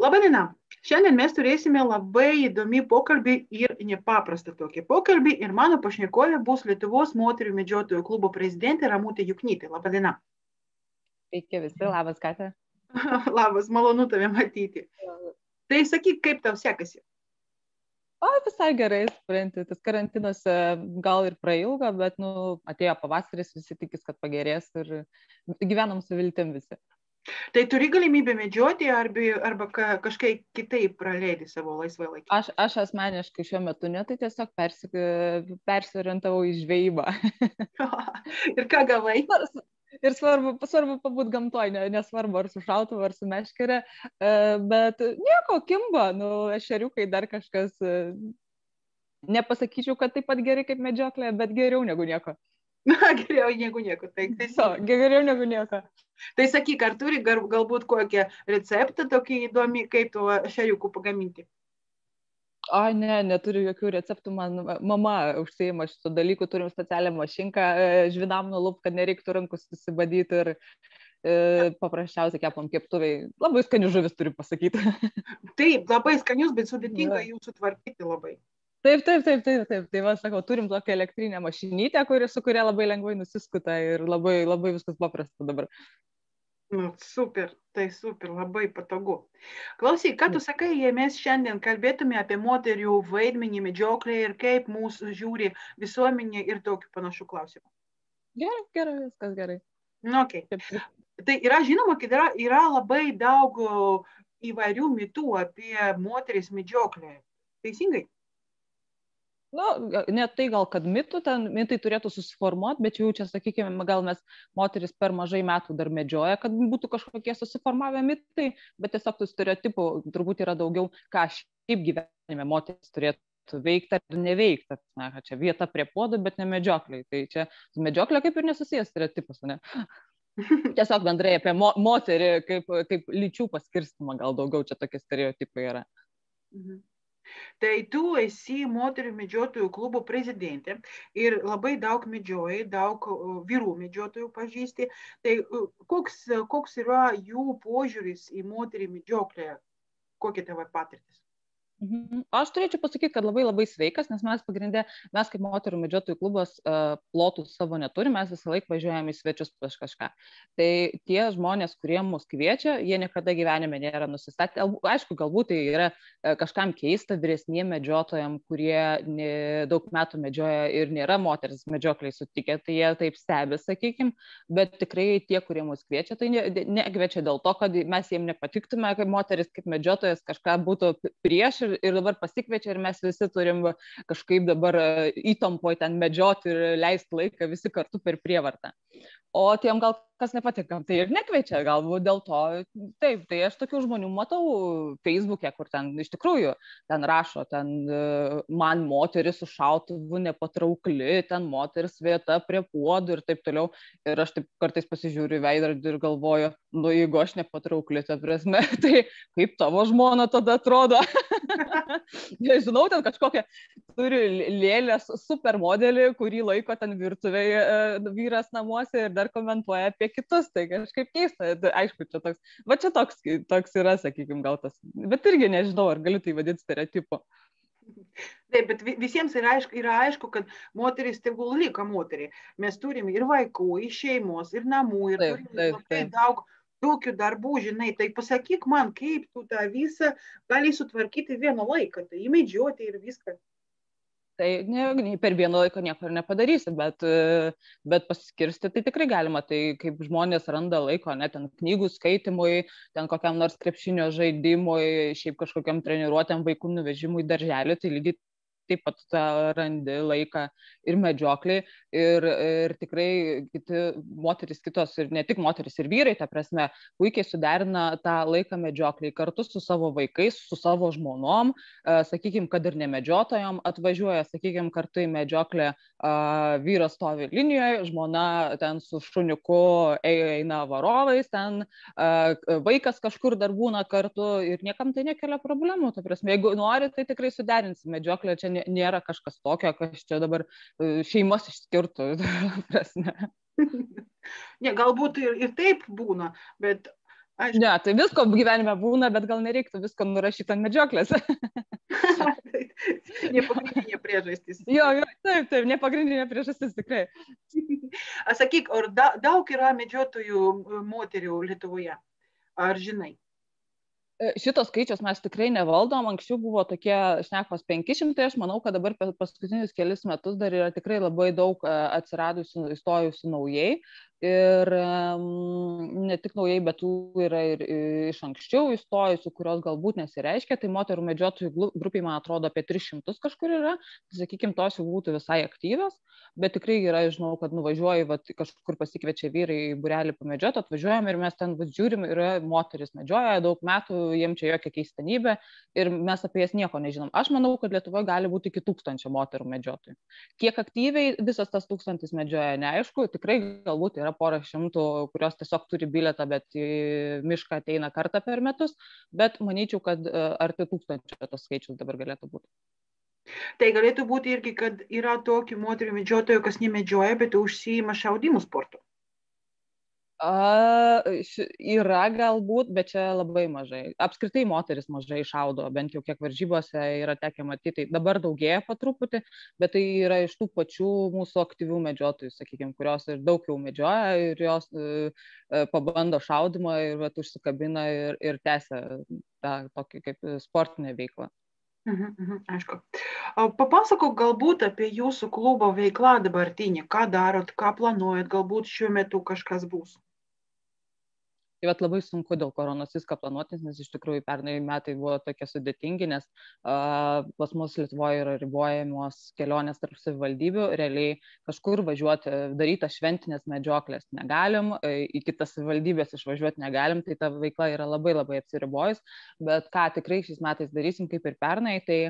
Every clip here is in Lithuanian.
Labadiena! Šiandien mes turėsime labai įdomį pokalbį ir nepaprastą tokį pokalbį. Ir mano pašnekovė bus Lietuvos moterų medžiotojų klubo prezidentė Ramutė Juknytė. Labadiena! Sveiki visi, labas, Katė. Labas, malonu tave matyti. Tai sakyk, kaip tau sekasi? O, visai gerai, supranti, tas karantinas gal ir prailgo, bet atėjo pavasaris, visi tikis, kad pagerės ir gyvenam su viltim visi. Tai turi galimybę medžioti arba kažkaip kitaip praleidi savo laisvą laiką? Aš asmeniškai šiuo metu ne, tai tiesiog persiorientavau į žvejybą. Ir ką gavai? Ir svarbu pabūt gamtoj, nesvarbu ar su šautuvu, ar su meškere, bet nieko, kimba, ešeriukai dar kažkas, nepasakyčiau, kad taip pat gerai kaip medžioklė, bet geriau negu nieko. Geriau negu nieko, tai geriau negu nieko. Tai sakyk, ar turi galbūt kokią receptą tokį įdomį, kaip to ešeriukų pagaminti? O, neturiu jokių receptų, man mama užsiima šito dalykų, turim specialią mašinką žvinam nulup, kad nereiktų rankų susibadyti ir paprasčiausiai kepam keptuviai. Labai skanius žuvis turiu pasakyti. Taip, labai skanius, bet sudėtinga jų sutvarkyti labai. Taip. Tai va, sakau, turim tokią elektrinę mašinytę, su kuria labai lengvai nusiskuta ir labai viskas paprasta dabar. Super, tai super, labai patogu. Klausyk, ką tu sakai, jei mes šiandien kalbėtume apie moterių vaidmenį medžioklėje ir kaip mūsų žiūri visuomenė ir tokių panašių klausimų? Gerai, viskas gerai. Okay. Tai yra žinoma, kad yra labai daug įvairių mitų apie moteris medžioklėje. Teisingai? Net tai gal, kad mitai turėtų susiformuoti, bet jau čia, sakykime, gal mes moteris per mažai metų dar medžioja, kad būtų kažkokie susiformavę mitai, bet tiesiog tų stereotipų turbūt yra daugiau, ką šiaip gyvenime moteris turėtų veikti ar neveikti. Čia vieta prie puodų, bet ne medžiokliai. Tai čia medžioklė kaip ir nesusijęs stereotipas, ne? Tiesiog bendrai apie moterį kaip lyčių paskirstimą gal daugiau čia tokie stereotipai yra. Tai tu esi moterų medžiotojų klubo prezidentė ir labai daug medžioji, daug vyrų medžiotojų pažįsti. Tai koks yra jų požiūris į moterį medžioklę? Kokia tavo patirtis? Aš turėčiau pasakyti, kad labai sveikas, nes mes kaip moterų medžiotojų klubas plotų savo neturime, mes visą laiką važiuojame į svečius prieš kažką. Tai tie žmonės, kurie mus kviečia, jie niekada gyvenime nėra nusistatę. Aišku, galbūt tai yra kažkam keista vyresniem medžiotojam, kurie daug metų medžioja ir nėra moteris medžiokliai sutikę, tai jie taip stebi, sakykim, bet tikrai tie, kurie mus kviečia, tai nekviečia dėl to, kad mes jiems nepatiktume, kaip moteris, kaip medžiotojas kažką būtų prieš ir dabar pasikviečia ir mes visi turim kažkaip dabar įtampoj ten medžioti ir leisti laiką visi kartu per prievartą. O tiem gal kas nepatinka, tai ir nekviečia, galbūt dėl to. Taip, tai aš tokių žmonių matau Facebook'e, kur ten iš tikrųjų ten rašo, man moteris su šautuvu nepatraukli, ten moteris vieta prie puodų ir taip toliau. Ir aš taip kartais pasižiūriu į veidrodį ir galvoju, jeigu aš nepatraukli, ta prasme, tai kaip tavo žmona tada atrodo? Nežinau, ten kažkokią turi lėlės supermodelį, kurį laiko ten virtuvėje vyras namuose ir dar komentuoja apie kitus, tai kažkaip keista. Aišku, čia toks yra, sakykime, gal tas, bet irgi nežinau, ar galiu tai vadinti stereotipu. Taip, bet visiems yra aišku, kad moteris tegul lieka moterį. Mes turime ir vaikų, ir šeimos, ir namų, ir turime labai daug tokių darbų, žinai, tai pasakyk man, kaip tu tą visą gali sutvarkyti vieną laiką, tai įmedžioti ir viską. Tai per vieną laiką nieko ir nepadarysi, bet pasiskirsti tai tikrai galima, tai kaip žmonės randa laiko, ten knygų skaitimui, ten kokiam nors krepšinio žaidimui, šiaip kažkokiam treniruotėm vaikų nuvežimui darželį, tai lygiai taip pat randi laiką ir medžiokliai ir tikrai moteris kitos ir ne tik moteris ir vyrai, ta prasme, puikiai suderina tą laiką medžiokliai kartu su savo vaikais, su savo žmonom, sakykime, kad ir nemedžiotojom atvažiuoja, sakykime, kartu į medžioklę vyras stovi linijoje, žmona ten su šuniuku eina varovais, ten vaikas kažkur dar būna kartu ir niekam tai nekelia problemų, ta prasme, jeigu nori, tai tikrai suderinsi medžioklę, čia nėra kažkas tokio, kas čia dabar šeimos išskirtų. Ne, galbūt ir taip būna, bet Aišku. Ne, tai visko gyvenime būna, bet gal nereiktų visko nurašyti ant medžioklės. Nepagrindinė priežastis. Jo, taip, nepagrindinė priežastis tikrai. Sakyk, ar daug yra medžiotojų moterių Lietuvoje? Ar žinai? Šitos skaičius mes tikrai nevaldom, anksčiau buvo tokie šnekos 500, aš manau, kad dabar per paskutinius kelis metus dar yra tikrai labai daug atsiradusių, įstojusių naujai. Ir ne tik naujai, bet yra ir iš anksčiau įstojusių, kurios galbūt nesireiškia, tai moterų medžiotojų grupiai, man atrodo, apie 300 kažkur yra, tai sakykime, tos jau būtų visai aktyvios, bet tikrai yra, žinau, kad nuvažiuoju, kažkur pasikviečia vyrai į būrelį pamedžioti, atvažiuojam ir mes ten žiūrim, yra moteris medžioja, daug metų, jiems čia jokia keistenybė ir mes apie jas nieko nežinom. Aš manau, kad Lietuvoje gali būti iki 1000 moterų medžiotojų. Kiek aktyviai visas tas 1000 medžioja, neaišku, tikrai galbūt yra porą šimtų, kurios tiesiog turi bilietą, bet į mišką ateina kartą per metus, bet manyčiau, kad arti 1000 tas skaičius dabar galėtų būti. Tai galėtų būti irgi, kad yra tokių moterių medžiotojų, kas nemedžioja, bet užsiima šaudimų sportu. Yra galbūt, bet čia labai mažai. Apskritai moteris mažai šaudo, bent jau kiek varžybose yra tekę matyti. Dabar daugėja po truputį, bet tai yra iš tų pačių mūsų aktyvių medžiotojų, sakykime, kurios ir daug jau medžioja ir jos pabando šaudimą ir užsikabina ir tęsia tą tokį kaip sportinę veiklą. Aišku. Papasakok galbūt apie jūsų klubo veiklą dabartinį. Ką darot, ką planuojat, galbūt šiuo metu kažkas bus? Tai labai sunku dėl koronos viską planuotis, nes iš tikrųjų pernai metai buvo tokie sudėtingi, nes pas mus Lietuvoje yra ribojamos kelionės tarp savivaldybių, realiai kažkur važiuoti, daryti šventinės medžioklės negalim, į kitas savivaldybės išvažiuoti negalim, tai ta veikla yra labai labai apsiribojus, bet ką tikrai šiais metais darysim kaip ir pernai, tai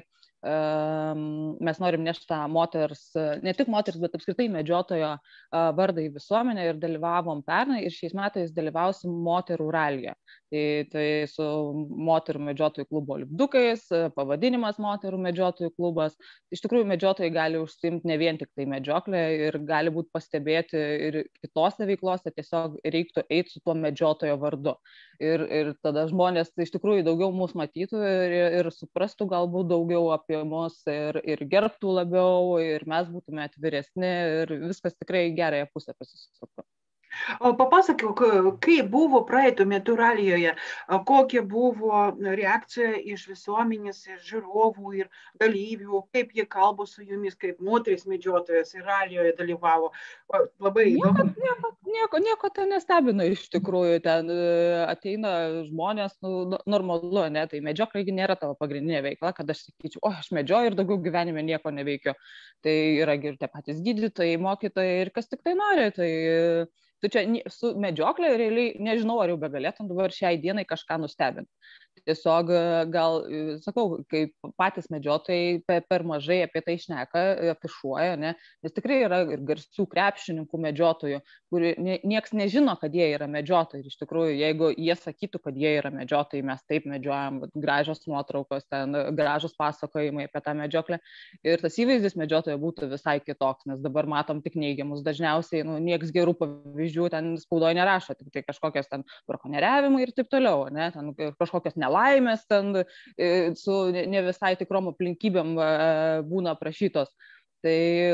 mes norim nešti moters, ne tik moters, bet apskritai medžiotojo vardą į visuomenę ir dalyvavom pernai ir šiais metais dalyvausim moterų ralyje. Tai su moterų medžiotojų klubo lipdukais, pavadinimas moterų medžiotojų klubas. Iš tikrųjų, medžiotojai gali užsiimti ne vien tik tai medžioklę ir gali būti pastebėti ir kitose veiklose, tiesiog reiktų eiti su tuo medžiotojo vardu. Ir tada žmonės iš tikrųjų daugiau mus matytų ir suprastų galbūt daugiau apie mus ir gerbtų labiau, ir mes būtume atviresni ir viskas tikrai gerąją pusę pasisuktų. O papasakok, kaip buvo praeitų metų ralijoje, kokia buvo reakcija iš visuomenės, iš žiūrovų ir dalyvių, kaip jie kalba su jumis, kaip moteris medžiotojas ir ralijoje dalyvavo. Labai įdomu. Nieko ten nestebino iš tikrųjų, ten ateina žmonės, normalu, ne, tai medžioklė nėra tavo pagrindinė veikla, kad aš sakyčiau, aš medžioju ir daugiau gyvenime nieko neveikiu. Tai yra ir tie patys gydytojai, mokytojai ir kas tik tai nori, tai tu čia su medžioklė realiai nežinau, ar jau begalėtum dabar šiai dienai kažką nustebinti. Tiesiog gal, sakau, kaip patys medžiotojai per mažai apie tai šneka, afišuoja, ne? Nes tikrai yra ir garsių krepšininkų medžiotojų, kuri nieks nežino, kad jie yra medžiotojai. Ir iš tikrųjų, jeigu jie sakytų, kad jie yra medžiotojai, mes taip medžiojam, gražios nuotraukos, ten gražus pasakojimai apie tą medžioklę. Ir tas įvaizdis medžiotojo būtų visai kitoks, nes dabar matom tik neigiamus. Dažniausiai nieks gerų pavyzdžių ten spaudoje nerašo, tik tai kažkokios ten brakonieriavimai ir taip toliau, ne? Ten kažkokios nelaimės ten su ne visai tikrom aplinkybėm būna aprašytos. Tai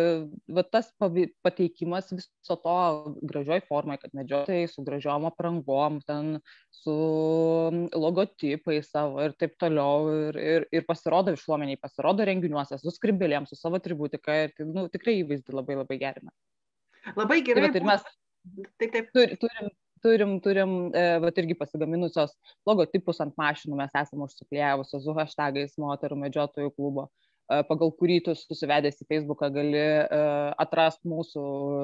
tas pateikimas viso to gražioj formai, kad medžiotojai su gražiom aprangom, ten su logotipais savo ir taip toliau, ir pasirodo visuomeniai, pasirodo renginiuose, su skrybėlėm, su savo atributika, ir tai, tikrai įvaizdį labai labai gerina. Labai gerai. Tai mes turim irgi pasigaminusios logotipus ant mašinų, mes esame užsiklijavusios su hashtagais moterų medžiotojų klubo, pagal kurį tu susivedęs į Facebooką gali atrasti mūsų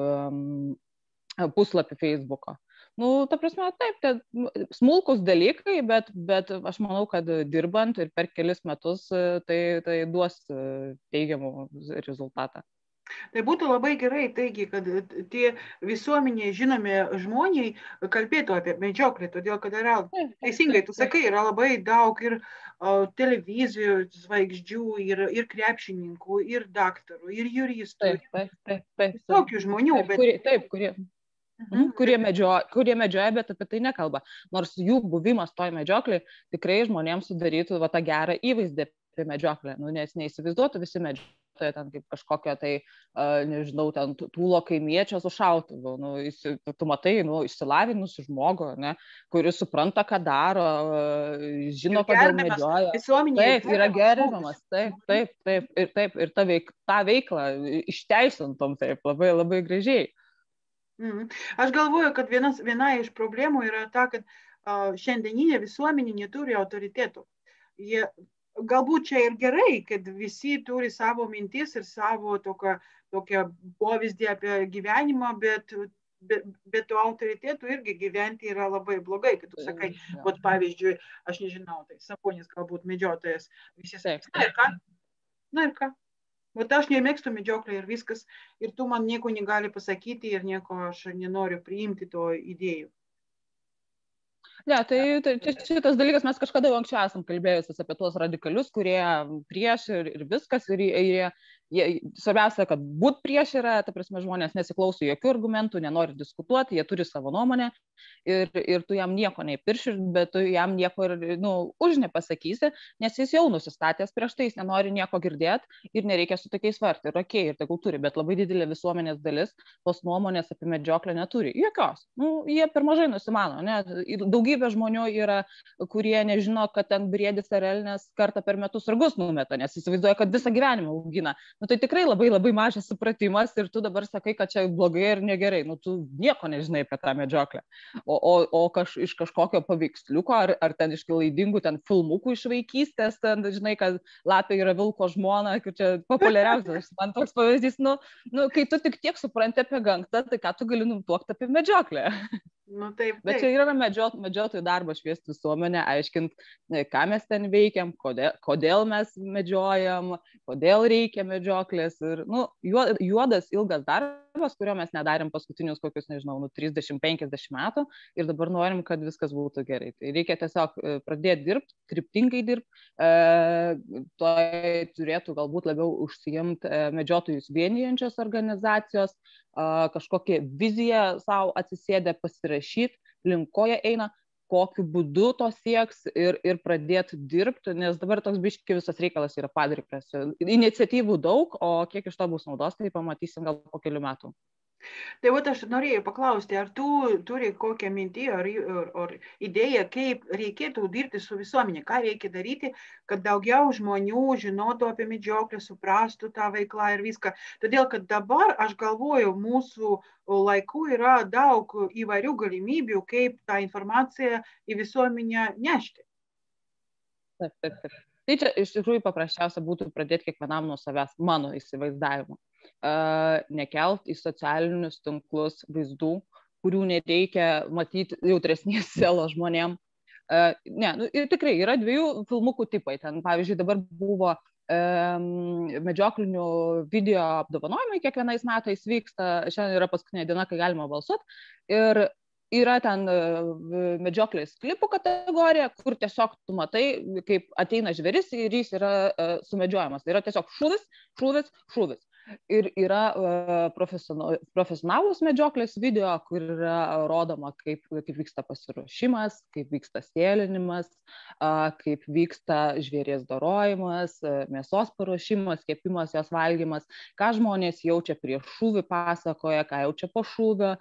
puslapį Facebooko. Ta prasme, taip, smulkus dalykai, bet aš manau, kad dirbant ir per kelis metus tai duos teigiamų rezultatą. Tai būtų labai gerai, taigi, kad tie visuomenėje žinomi žmoniai kalbėtų apie medžioklę, todėl, kad yra, teisingai, tu sakai, yra labai daug ir televizijų žvaigždžių, ir krepšininkų, ir daktarų, ir juristų, taip. tokių žmonių. Kurie kurie medžioja, bet apie tai nekalba. Nors jų buvimas toj medžioklėj tikrai žmonėms sudarytų va, tą gerą įvaizdį apie medžioklę. Nes neįsivaizduotų visi medžiotojai ten kaip kažkokio tai, nežinau, ten tūlo kaimiečio su šautuvu. Tu matai, išsilavinusi žmogų, ne, kuris supranta, ką daro, žino, kodėl medžioja. Taip, yra gerbiamas, taip. Ir tą veiklą išteisintom taip, labai, labai gražiai. Aš galvoju, kad viena iš problemų yra ta, kad šiandieninė visuomenė neturi autoritetų. Galbūt čia ir gerai, kad visi turi savo mintis ir savo tokią pavyzdį apie gyvenimą, bet tų autoritetų irgi gyventi yra labai blogai. Kai tu sakai, pavyzdžiui, aš nežinau, tai Sabonis galbūt medžiotojas, visi sakai, na ir ką? Vat aš nemėgstu medžioklę ir viskas, ir tu man nieko negali pasakyti ir nieko aš nenoriu priimti to idėjų. Ne, tai šitas dalykas, mes kažkada jau anksčiau esam kalbėjusios apie tuos radikalius, kurie prieš ir viskas, ir svarbiausia, kad būt prieš yra, ta prasme, žmonės nesiklauso jokių argumentų, nenori diskutuoti, jie turi savo nuomonę ir tu jam nieko neįpirši, bet tu jam nieko ir už nepasakysi, nes jis jau nusistatęs prieš tai, jis nenori nieko girdėti ir nereikia su tokiais varti. Ir okei, ir tegul turi, bet labai didelė visuomenės dalis tos nuomonės apie medžioklę neturi. Jokios. Jie per mažai nusimano. Ne? Daugybė žmonių yra, kurie nežino, kad ten briedis ar elnias kartą per metus ragus numeta, nes įsivaizduoja, kad visą gyvenimą augina. Tai tikrai labai, labai mažas supratimas ir tu dabar sakai, kad čia blogai ir negerai. Tu nieko nežinai apie tą medžioklę. O iš kažkokio paveiksliuko ar ten iš klaidingų ten filmukų iš vaikystės, ten žinai, kad lapė yra vilko žmona, kad čia populiariausias. Man toks pavyzdys, kai tu tik tiek supranti apie gamtą, tai ką tu gali nutuokti apie medžioklę. Taip. Bet čia yra medžiotojų darbas šviesti visuomenę, aiškint, ką mes ten veikiam, kodėl mes medžiojam, kodėl reikia medžioklės. Ir, juodas, ilgas darbas, kurio mes nedarėm paskutinius kokius, 30-50 metų ir dabar norim, kad viskas būtų gerai. Tai reikia tiesiog pradėti dirbti, kryptingai dirbti. To turėtų galbūt labiau užsiimti medžiotojus vienijančios organizacijos, kažkokią viziją savo atsisėdę pasirašyti, link ko jie eina, kokiu būdu to sieks ir pradėti dirbti, nes dabar toks biški visas reikalas yra padrikas. Iniciatyvų daug, o kiek iš to bus naudos, tai pamatysim gal po kelių metų. Tai aš norėjau paklausti, ar tu turi kokią mintį ar idėją, kaip reikėtų dirbti su visuomenė, ką reikia daryti, kad daugiau žmonių žinotų apie medžioklę, suprastų tą veiklą ir viską. Todėl, kad dabar, aš galvoju, mūsų laiku yra daug įvairių galimybių, kaip tą informaciją į visuomenę nešti. Taip. Tai čia iš tikrųjų paprasčiausia būtų pradėti kiekvienam nuo savęs, mano įsivaizdavimu. Nekelt į socialinius tinklus vaizdų, kurių nereikia matyti jautresnės sielos žmonėm. Tikrai yra dviejų filmukų tipai. Ten, pavyzdžiui, dabar buvo medžioklinių video apdovanojimai kiekvienais metais vyksta. Šiandien yra paskutinė diena, kai galima balsuoti. Ir yra ten medžioklės klipų kategorija, kur tiesiog tu matai, kaip ateina žvėris ir jis yra sumedžiojamas. Tai yra tiesiog šūvis. Ir yra profesionalūs medžioklės video, kur yra rodoma, kaip vyksta pasiruošimas, kaip vyksta sėlinimas, kaip vyksta žvėries dorojimas, mėsos paruošimas, kepimas, jos valgymas, ką žmonės jaučia prieš šūvį pasakoja, ką jaučia po šūvio.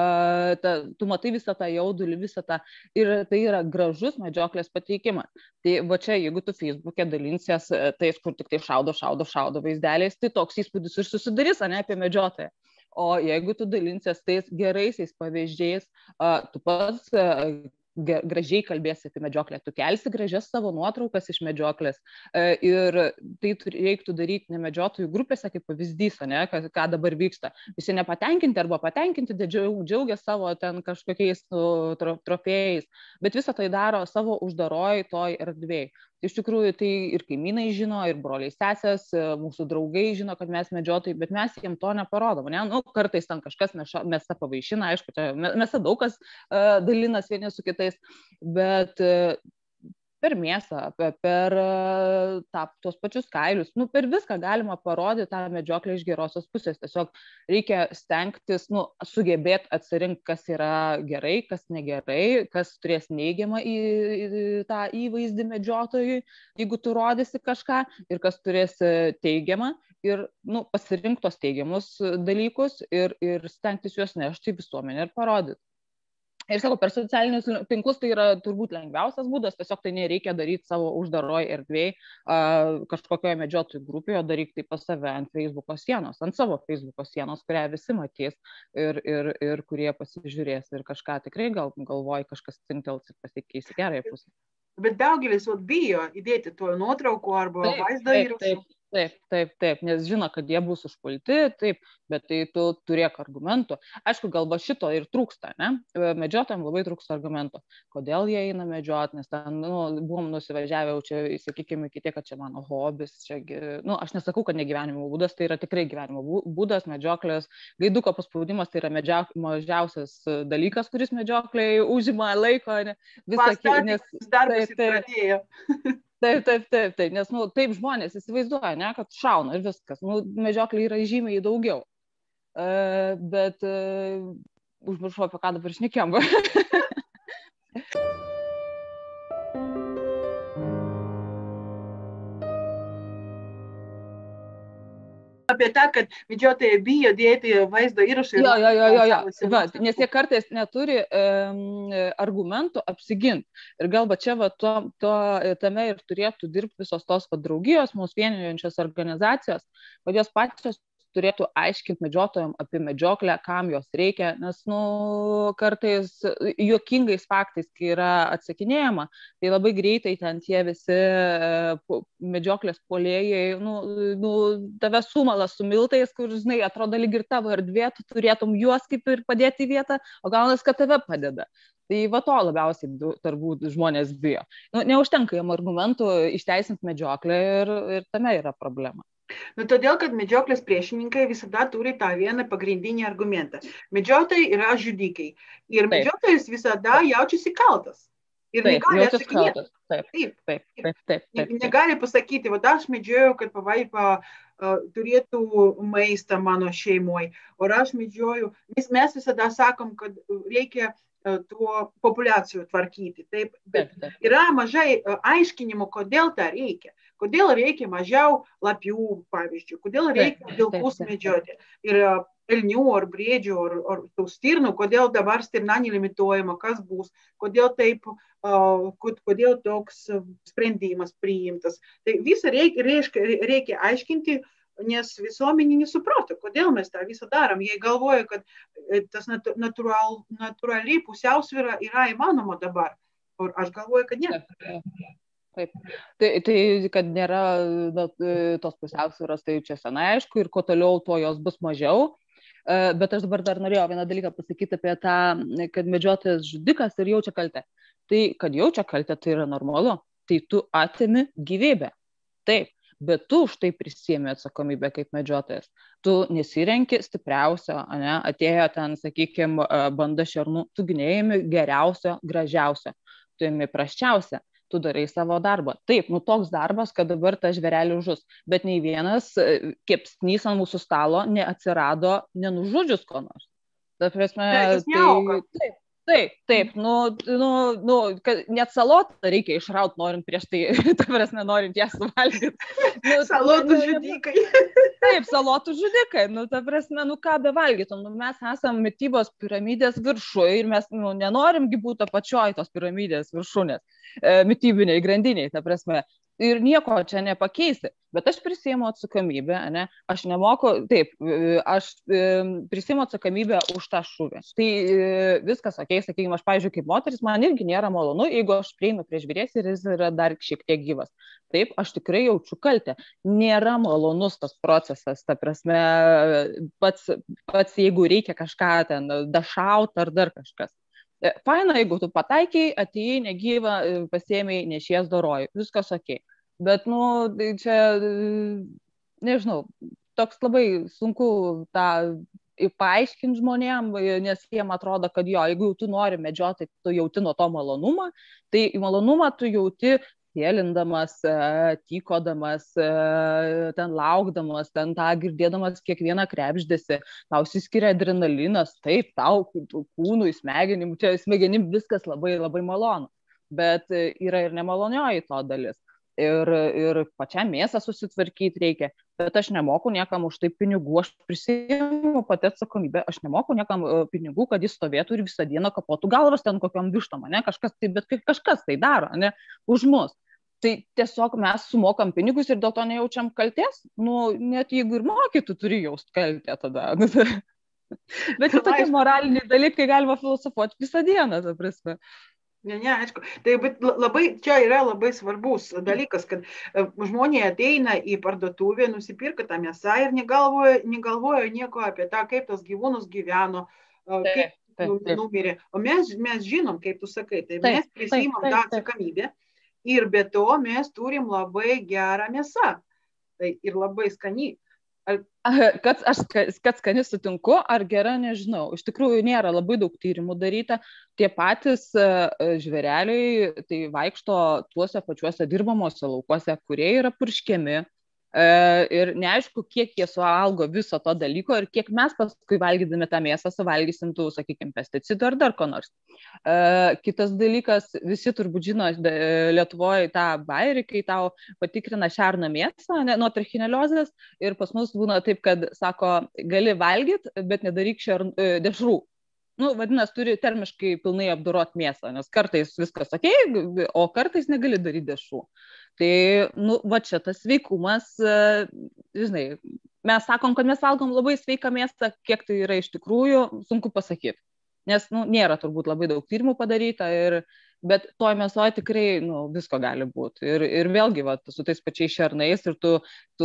Tu matai visą tą jaudulį, visą tą. Ir tai yra gražus medžioklės pateikimas. Tai va čia, jeigu tu Facebook'e dalinsies tais, kur tik tai šaudo vaizdeliais, tai toks įspūdis ir susidarys, ne, apie medžiotoją. O jeigu tu dalinsies tais geraisiais pavyzdžiais, tu pats gražiai kalbėsi apie medžioklę, tu kelsi gražias savo nuotraukas iš medžioklės ir tai reiktų daryti ne medžiotojų grupėse kaip pavyzdys, ne, ką dabar vyksta. Visi nepatenkinti arba patenkinti, džiaugia savo ten kažkokiais trofėjais, bet visą tai daro savo uždaroj toj erdvėj. Iš tikrųjų, tai ir kaimynai žino, ir broliai sesės, mūsų draugai žino, kad mes medžiotojai, bet mes jiem to neparodom. Ne? Kartais ten kažkas mėsą pavaišina, aišku, mėsą daug kas dalinas vieni su kitais, bet per mėsą, per tuos pačius kailius, per viską galima parodyti tą medžioklę iš gerosios pusės. Tiesiog reikia stengtis, sugebėti atsirinkti, kas yra gerai, kas negerai, kas turės neigiamą tą įvaizdį medžiotojui, jeigu tu rodysi kažką, ir kas turės teigiamą, ir pasirinkti tos teigiamus dalykus ir stengtis juos nešti į visuomenę ir parodyti. Ir sako, per socialinius tinklus tai yra turbūt lengviausias būdas, tiesiog tai nereikia daryti savo uždaroj erdvėj kažkokioje medžiotojų grupėje, o daryti tai pas save ant Facebooko sienos, ant savo Facebooko sienos, kurią visi matys ir kurie pasižiūrės ir kažką tikrai galvoja, kažkas tintels ir pasikeis į gerąją pusę. Bet daugelis bijo įdėti to nuotraukų arba vaizdo įrašų. Taip, nes žino, kad jie bus užpulti, taip, bet tai tu turėk argumentų. Aišku, gal va šito ir trūksta, ne? Medžiotojams labai trūksta argumentų. Kodėl jie eina medžioti, nes ten, buvom nusivažiavę, čia, sakykime, kiti, kad čia mano hobis, čia, aš nesakau, kad ne gyvenimo būdas, tai yra tikrai gyvenimo būdas, medžioklės, gaiduko paspaudimas, tai yra mažiausias dalykas, kuris medžioklei užima laiko, nes darbas pradėjo. Taip, nes taip žmonės įsivaizduoja, ne, kad šauna ir viskas. Medžioklė yra žymiai daugiau. Bet užmiršau, apie ką dabar šnekėjom. Apie tą, kad medžiotojai bijo dėti vaizdo įrašą. Jo. Nes jie kartais neturi argumentų apsiginti. Ir gal čia tame ir turėtų dirbti visos tos draugijos, mūsų vienijančios organizacijos, kad jos pačios turėtų aiškinti medžiotojams apie medžioklę, kam jos reikia, nes kartais juokingais faktais, kai yra atsakinėjama, tai labai greitai ten tie visi medžioklės puolėjai, tave sumala su miltais, kur, žinai, atrodo lyg ir tavo erdvė, tu turėtum juos kaip ir padėti į vietą, o gaunas, kad tave padeda. Tai va to labiausiai turbūt žmonės bijo. Neužtenka jam argumentų išteisinti medžioklę ir tame yra problema. Todėl, kad medžioklės priešininkai visada turi tą vieną pagrindinį argumentą. Medžiotojai yra žudikai. Ir medžiotojas visada jaučiasi kaltas. Ir negali atsakinėti. Taip. Negali pasakyti, aš medžioju, kad turėtų maistą mano šeimoje. O aš medžioju. Mes visada sakom, kad reikia tuo populiacijų tvarkyti. Taip, bet yra mažai aiškinimo, kodėl tą reikia. Kodėl reikia mažiau lapių, pavyzdžiui, kodėl reikia vilkus medžioti. Ir elnių, ar briedžių, ar tų stirnų, kodėl dabar stirna nelimituojama, kas bus, kodėl toks sprendimas priimtas. Tai visą reikia aiškinti, nes visuomenė nesupranta, kodėl mes tą visą darom. Jie galvoja, kad tas natūraliai pusiausvyra yra įmanoma dabar. O aš galvoju, kad ne. Taip. Tai kad nėra tos pusiausvyros, tai čia senai aišku, ir kuo toliau, tuo jos bus mažiau. Bet aš dabar dar norėjau vieną dalyką pasakyti apie tą, kad medžiotojas žudikas ir jaučia kaltę. Tai, kad jaučia kaltę, tai yra normalu. Tai tu atimi gyvybę. Taip. Bet tu už tai prisiėmė atsakomybę kaip medžiotojas. Tu nesirenki stipriausio, atėjo ten, sakykime, banda šernų, tu ginėjami geriausio, gražiausio. Tu ėmė prasčiausią. Tu darai savo darbą. Taip, toks darbas, kad dabar ta žvėrelė užžus, bet nei vienas kepsnys ant mūsų stalo neatsirado nenužudžius ko nors. Ta prasme, taip, net salotą reikia išrauti, norint prieš tai, ta prasme, norint ją suvalgyti. Salotų žudikai. Taip, salotų žudikai, ta prasme, ką bevalgytum, mes esam mitybos piramidės viršuje ir mes nenorimgi būti apačioj tos piramidės viršūnės, mitybiniai grandiniai, ta prasme. Ir nieko čia nepakeisi, bet aš prisiimu atsakomybę, aš nemoku, taip, aš prisiimu atsakomybę už tą šūvį. Tai viskas, sakykime, aš, pavyzdžiui, kaip moteris, man irgi nėra malonu, jeigu aš prieinu prie žvėries ir jis yra dar šiek tiek gyvas. Taip, aš tikrai jaučiu kaltę. Nėra malonus tas procesas, ta prasme, pats jeigu reikia kažką ten dašaut ar dar kažkas. Faina, jeigu tu pataikiai, atėjai negyvą, pasiėmei, nešies doroji, viskas ok. Bet, čia, nežinau, toks labai sunku tą paaiškinti žmonėm, nes jiem atrodo, kad jo, jeigu tu nori medžioti, tai tu jauti nuo to malonumą, tai malonumą tu jauti sėlindamas, tykodamas, ten laukdamas, ten tą girdėdamas kiekvieną krebždėsi, tau įsiskiria adrenalinas, taip, tau kūnui, smegenim viskas labai, labai malonu, bet yra ir nemalonioji to dalis. Ir pačią mėsą susitvarkyti reikia, bet aš nemoku niekam už tai pinigų, aš prisiimu pati atsakomybę, aš nemoku niekam pinigų, kad jis stovėtų ir visą dieną kapotų galvas ten kokiam vištom, ne, kažkas tai, bet kažkas tai daro, ne, už mus. Tai tiesiog mes sumokam pinigus ir dėl to nejaučiam kaltės, nu, net jeigu ir mokytų, turi jaust kaltę tada. Bet ir tokie moraliniai dalykai galima filosofuoti visą dieną, ta prasme. Ne, aišku. Tai labai, čia yra labai svarbus dalykas, kad žmonės ateina į parduotuvę, nusipirka tą mėsą ir negalvoja nieko apie tą, kaip tas gyvūnus gyveno, kaip numirė. O mes žinom, kaip tu sakai, tai mes prisimam tą atsakomybę ir be to mes turim labai gerą mėsą. Tai ir labai skani. Kad skani sutinku, ar gera, nežinau. Iš tikrųjų, nėra labai daug tyrimų daryta. Tie patys žvėreliai tai vaikšto tuose pačiuose dirbamuose laukuose, kurie yra purškiami. Ir neaišku, kiek jie suvalgo viso to dalyko ir kiek mes paskui valgydami tą mėsą suvalgysim tų, sakykime, pesticidų ar dar ko nors. Kitas dalykas, visi turbūt žino Lietuvoje tą bairį, kai tau patikrina šerną mėsą nuo trichineliozės ir pas mus būna taip, kad sako, gali valgyti, bet nedaryk dešrų. Nu, vadinasi, turi termiškai pilnai apdoroti mėsą, nes kartais viskas okei, o kartais negali daryti dešrų. Tai, nu, va čia tas sveikumas, žinai, mes sakom, kad mes valgom labai sveiką mėsą, kiek tai yra iš tikrųjų, sunku pasakyti. Nes, nu, nėra turbūt labai daug tyrimų padaryta, bet toj mėsoje tikrai, nu, visko gali būti. Ir vėlgi, va, su tais pačiais šernais ir tu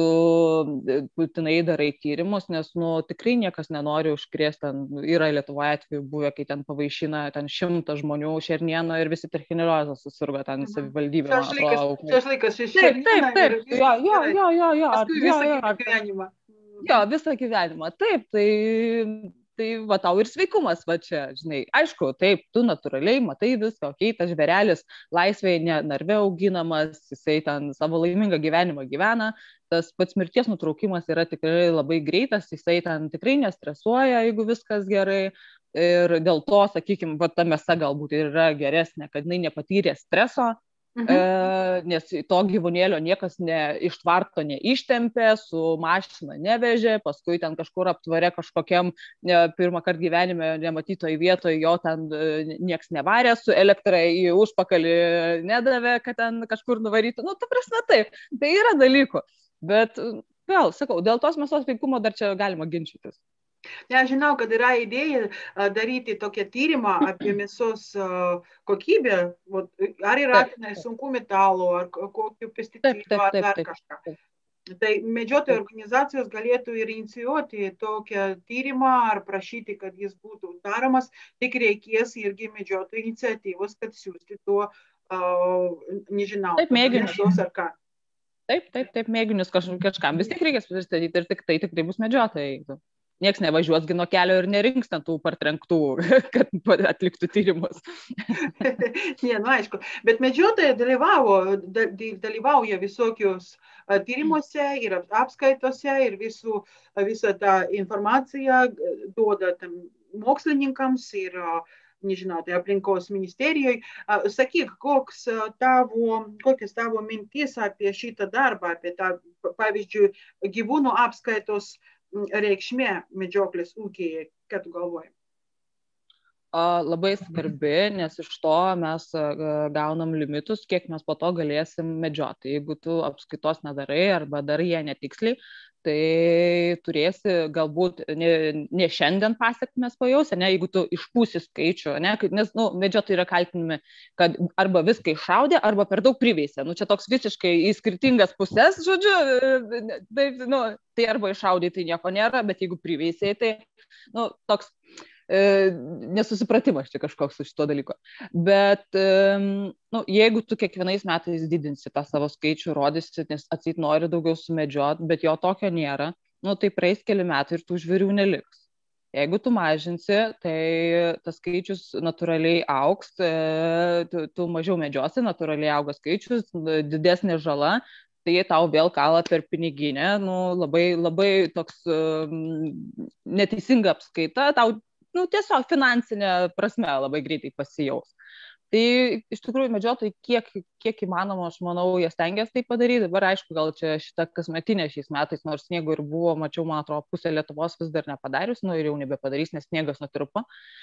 būtinai darai tyrimus, nes, nu, tikrai niekas nenori užkrėsti. Yra Lietuvoje atveju buvę, kai ten pavaišina 100 žmonių šernieno ir visi trichineliozę susirgo ten savivaldybė. Šašlykas iš šernieno. Taip. Jo. Paskui visą gyvenimą. Jo, visą gyvenimą. Taip, tai va tau ir sveikumas va čia, žinai. Aišku, taip, tu natūraliai matai viską, okei, tas žvėrelis laisvėje narve auginamas, jisai ten savo laimingą gyvenimą gyvena, tas pats mirties nutraukimas yra tikrai labai greitas, jisai ten tikrai nestresuoja, jeigu viskas gerai. Ir dėl to, sakykime, va ta mėsa galbūt yra geresnė, kad jinai nepatyrė streso, nes to gyvūnėlio niekas iš tvarto neištempė, su mašina nevežė, paskui ten kažkur aptvare kažkokiam pirmą kartą gyvenime nematytoj vietoje jo ten nieks nevarė, su elektra į užpakalį nedavė, kad ten kažkur nuvarytų. Nu, ta prasme, taip, tai yra dalykų. Bet vėl, sakau, dėl tos mėsos sveikumo dar čia galima ginčytis. Aš žinau, kad yra idėja daryti tokią tyrimą apie mėsos kokybę, ar yra sunkių metalų, ar kokių pesticidų, ar dar kažką. Tai medžiotojų organizacijos galėtų ir inicijuoti tokią tyrimą ar prašyti, kad jis būtų daromas, tik reikės irgi medžiotojų iniciatyvos, kad siūsti to, nežinau, mėsos ar ką. Taip, mėginius kažkam vis tik reikės pristatyti ir tik tai tikrai bus medžiotojai. Niekas nevažiuos nuo kelio ir nerinks ten tų partrenktų, kad atliktų tyrimus. Ne, nu aišku, bet medžiotojai dalyvauja visokius tyrimuose ir apskaitose ir visą tą informaciją duoda mokslininkams ir, nežinau, tai aplinkos ministerijoje. Sakyk, kokias tavo mintis apie šitą darbą, apie tą, pavyzdžiui, gyvūnų apskaitos reikšmė medžioklės ūkyje, ką tu galvoji? Labai svarbi, nes iš to mes gaunam limitus, kiek mes po to galėsim medžioti. Jeigu tu apskaitos nedarai arba darai ją netiksliai, tai turėsi galbūt ne šiandien pasekmes pajausi, ne, jeigu tu išpūsi skaičių, ne, nes medžiotojai yra kaltinami, kad arba viską iššaudė, arba per daug priveisė. Čia toks visiškai į skirtingas pusės, žodžiu, tai arba iššaudė, tai nieko nėra, bet jeigu priveisė, tai toks nesusipratimas čia kažkoks su šito dalyko. Bet jeigu tu kiekvienais metais didinsi tą savo skaičių, rodysi, nes atseit nori daugiau sumedžioti, bet jo tokio nėra, tai praeis keli metai ir tų žvėrių neliks. Jeigu tu mažinsi, tai tas skaičius natūraliai augs, tu mažiau medžiosi, natūraliai auga skaičius, didesnė žala, tai tau vėl kala per piniginę, labai, labai toks neteisinga apskaita, tau tiesiog finansinė prasme labai greitai pasijaus. Tai iš tikrųjų medžiotojai kiek įmanoma, aš manau, jie stengiasi tai padaryti. Dabar aišku, gal čia šita kasmetinė šiais metais, nors sniego ir buvo, mačiau, man atrodo, pusė Lietuvos vis dar nepadarius, ir jau nebepadarys, nes sniegas nutirpo.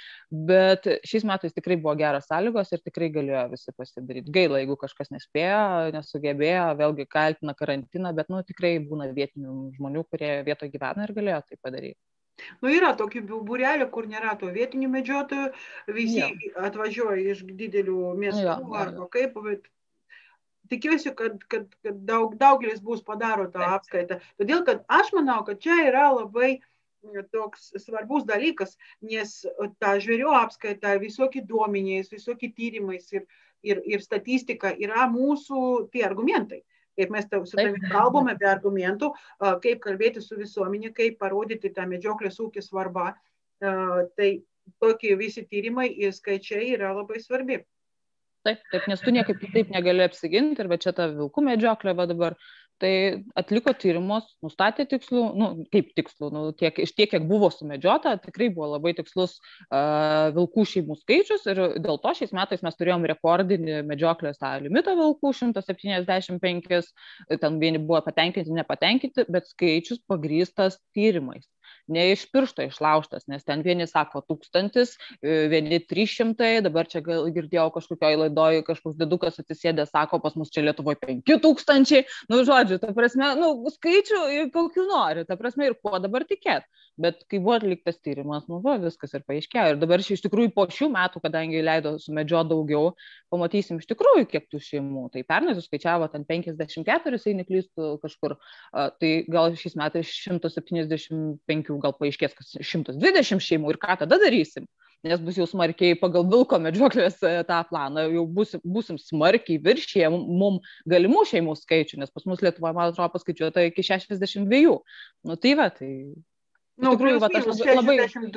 Bet šiais metais tikrai buvo geros sąlygos ir tikrai galėjo visi pasidaryti. Gaila, jeigu kažkas nespėjo, nesugebėjo, vėlgi kaltina karantiną, bet tikrai būna vietinių žmonių, kurie vietoje gyvena ir galėjo tai padaryti. Yra tokių būrelių, kur nėra to vietinių medžiotojų, visi atvažiuoja iš didelių miestų arba kaip, bet tikiuosi, kad daugelis bus padaro tą apskaitą. Todėl, kad aš manau, kad čia yra labai toks svarbus dalykas, nes ta žvėrių apskaita, visokie duomenys, visokie tyrimais ir statistika yra mūsų tie argumentai. Kaip mes su tavimi kalbame apie argumentų, kaip kalbėti su visuomenė, kaip parodyti tą medžioklės ūkį svarbą, tai tokie visi tyrimai ir skaičiai yra labai svarbi. Taip, nes tu niekaip kitaip negali apsiginti, ir čia ta vilkų medžioklė dabar, tai atliko tyrimus, nustatė tikslų, kaip tikslų, tiek, kiek buvo sumedžiota, tikrai buvo labai tikslus vilkų šeimų skaičius, ir dėl to šiais metais mes turėjom rekordinį medžioklės limitą vilkų, 175, ten vieni buvo patenkinti, nepatenkinti, bet skaičius pagrįstas tyrimais. Ne iš piršto išlaužtas, nes ten vieni sako 1000, vieni 300, dabar čia girdėjau kažkokioj laidoj, kažkoks didukas atsisėdė, sako, pas mus čia Lietuvoje 5000, žodžiu, ta prasme, skaičių kokių nori, ta prasme, ir kuo dabar tikėt. Bet kai buvo atliktas tyrimas, viskas ir paaiškėjo. Ir dabar iš tikrųjų po šių metų, kadangi leido sumedžioti daugiau, pamatysim iš tikrųjų, kiek tų šeimų. Tai pernai suskaičiavo ten 54, jei neklystu kažkur, tai gal šiais metais 175, gal paaiškės, kas 120 šeimų, ir ką tada darysim? Nes bus jau smarkiai pagal vilko medžioklės tą planą, jau būsim smarkiai viršyje mums galimų šeimų skaičių, nes pas mus Lietuvoje, man atrodo, paskaičiuota iki 62. Tai va, tai... Tikrųjų, aš labai...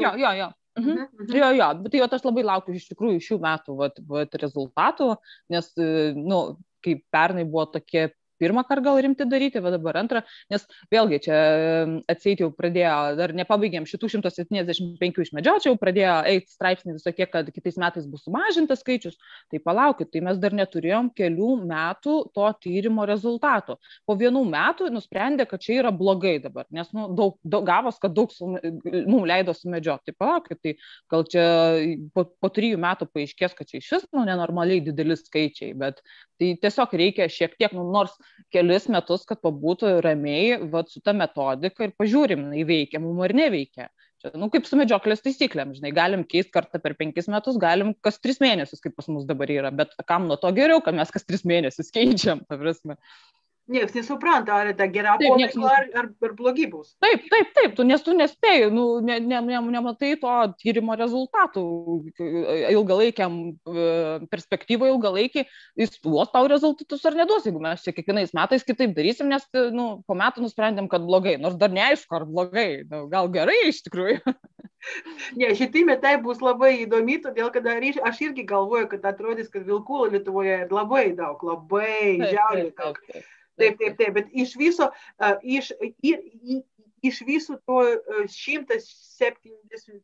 Bet aš labai laukiu iš tikrųjų šių metų rezultatų, nes, kai pernai buvo tokie pirmą kartą gal rimti daryti, dabar antrą, nes vėlgi čia atseit jau pradėjo, dar nepabaigėm šitų 175 išmedžiočiau, pradėjo eiti straipsniai visokie, kad kitais metais bus sumažintas skaičius, tai palaukit, tai mes dar neturėjom kelių metų to tyrimo rezultatų. Po 1 metų nusprendė, kad čia yra blogai dabar, nes gavos, kad daug mums leido sumedžioti. Tai palaukit, tai gal čia po 3 metų paaiškės, kad čia iš vis nenormaliai dideli skaičiai, bet tai tiesiog reikia šiek tiek, nors kelis metus, kad pabūtų ramiai su ta metodika ir pažiūrim, veikia mums ar neveikia. Čia, kaip su medžioklės taisyklėm, galim keisti kartą per 5 metus, galim kas 3 mėnesius, kaip pas mus dabar yra, bet kam nuo to geriau, kad mes kas 3 mėnesius keičiam, ta prasme. Niekas nesupranta, ar tai gera poveikla, ar blogi bus. Taip, nes tu nespėjai, nematai to tyrimo rezultatų ilgalaikiam perspektyvai, ilgalaikį, jis duos tau rezultatus ar neduos, jeigu mes čia kiekvienais metais kitaip darysim, nes po metų nusprendėm, kad blogai, nors dar neaišku, ar blogai, gal gerai iš tikrųjų. Ne, šitie metai bus labai įdomi, todėl kad aš irgi galvoju, kad atrodys, kad vilkų Lietuvoje labai daug, labai žiauriai daug. Taip, bet iš viso to 175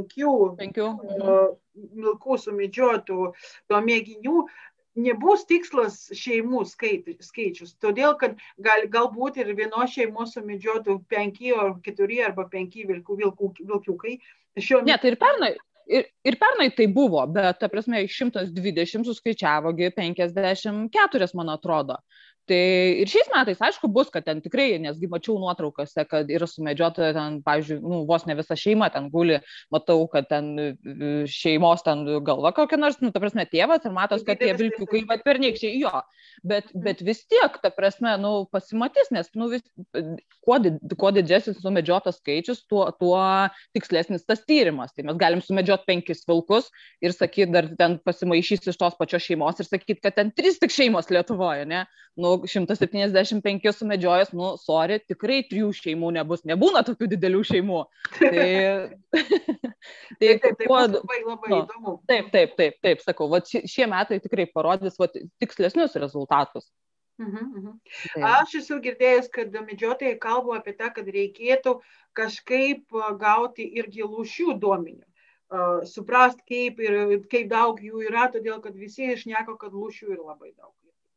vilkų sumedžiotų to mėginių nebus tikslas šeimų skaičius, todėl kad galbūt ir vienos šeimos sumedžiotų 5 ar 4 arba 5 vilkiukai. Ne, tai ir pernai tai buvo, bet, ta prasme, 120 suskaičiavogi 54, man atrodo. Tai ir šiais metais, aišku, bus, kad ten tikrai, nesgi mačiau nuotraukose, kad yra sumedžiota ten, pavyzdžiui, vos ne visa šeima ten guli, matau, kad ten šeimos ten galva kokia nors, ta prasme, tėvas ir matos, kad tie vilkiukai pernykščiai, jo, bet vis tiek, ta prasme, pasimatys, nes, kuo didesnis sumedžiotas skaičius, tuo tikslesnis tas tyrimas. Tai mes galim sumedžioti 5 vilkus ir sakyti, dar ten pasimaišys iš tos pačios šeimos ir sakyti, kad ten 3 tik šeimos Lietuvoje, ne? 175 sumedžiojęs, nu, sorry, tikrai 3 šeimų nebus, nebūna tokių didelių šeimų. Taip, labai įdomu. Taip, sakau, va, šie metai tikrai parodys va, tikslesnius rezultatus. Aš esu girdėjęs, kad medžiotojai kalba apie tą, kad reikėtų kažkaip gauti irgi lūšių duomenį. Suprast, kaip daug jų yra, todėl kad visi šneka, kad lūšių yra labai daug.